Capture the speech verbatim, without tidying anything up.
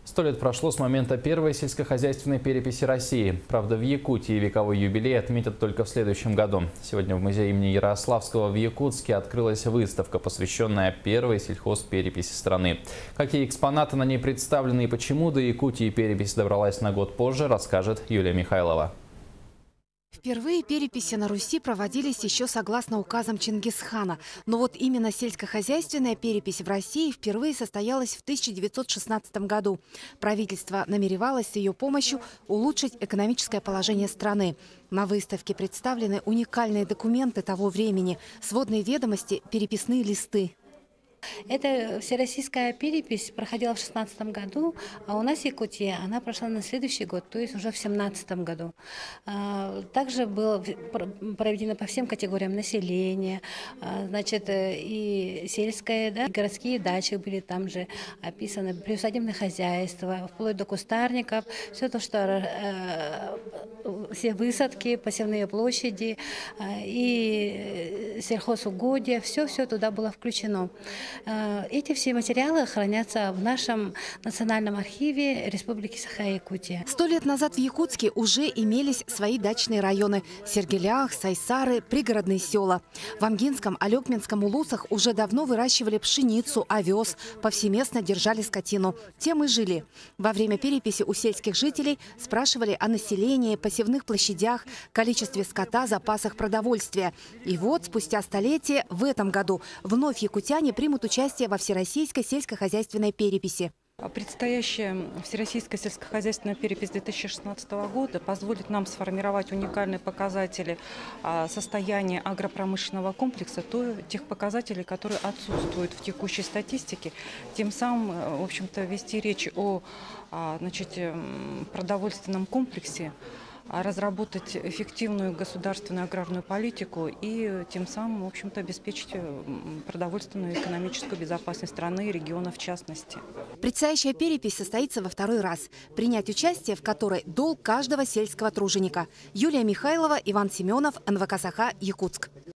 Сто лет прошло с момента первой сельскохозяйственной переписи России. Правда, в Якутии вековой юбилей отметят только в следующем году. Сегодня в музее имени Ярославского в Якутске открылась выставка, посвященная первой сельхозпереписи страны. Какие экспонаты на ней представлены и почему до Якутии перепись добралась на год позже, расскажет Юлия Михайлова. Впервые переписи на Руси проводились еще согласно указам Чингисхана. Но вот именно сельскохозяйственная перепись в России впервые состоялась в тысяча девятьсот шестнадцатом году. Правительство намеревалось с ее помощью улучшить экономическое положение страны. На выставке представлены уникальные документы того времени, сводные ведомости, переписные листы. Эта всероссийская перепись проходила в шестнадцатом году, а у нас в Якутии она прошла на следующий год, то есть уже в семнадцатом году. Также было проведено по всем категориям населения, значит, и сельское, да, и городские дачи были там же описаны, приусадебное хозяйство, вплоть до кустарников, все то, что все высадки, посевные площади и сельхозугодия, все-все туда было включено. Эти все материалы хранятся в нашем национальном архиве Республики Саха-Якутия. Сто лет назад в Якутске уже имелись свои дачные районы – Сергелях, Сайсары, пригородные села. В Амгинском, Алекминском улусах уже давно выращивали пшеницу, овес, повсеместно держали скотину. Тем и жили. Во время переписи у сельских жителей спрашивали о населении, посевных площадях, количестве скота, запасах продовольствия. И вот спустя столетие в этом году вновь якутяне примут участие во всероссийской сельскохозяйственной переписи. Предстоящая всероссийская сельскохозяйственная перепись две тысячи шестнадцатого года позволит нам сформировать уникальные показатели состояния агропромышленного комплекса, то тех показателей, которые отсутствуют в текущей статистике, тем самым, в общем-то, вести речь о, значит, продовольственном комплексе, разработать эффективную государственную аграрную политику и тем самым, в общем-то, обеспечить продовольственную и экономическую безопасность страны и региона в частности. Предстоящая перепись состоится во второй раз. Принять участие в которой долг каждого сельского труженика. Юлия Михайлова, Иван Семенов, эн вэ ка Саха, Якутск.